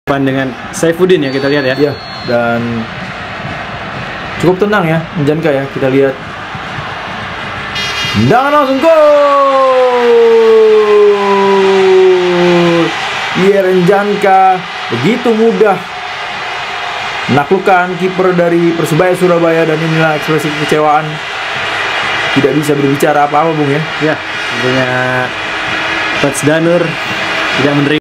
Depan dengan Saifuddin ya, kita lihat ya. Iya, dan cukup tenang ya Janka ya, kita lihat. Dan langsung gol. Yeren Janka begitu mudah menaklukkan kiper dari Persebaya Surabaya, dan inilah ekspresi kekecewaan. Tidak bisa berbicara apa-apa, Bung ya. Ya, tentunya Coach Danur tidak menerima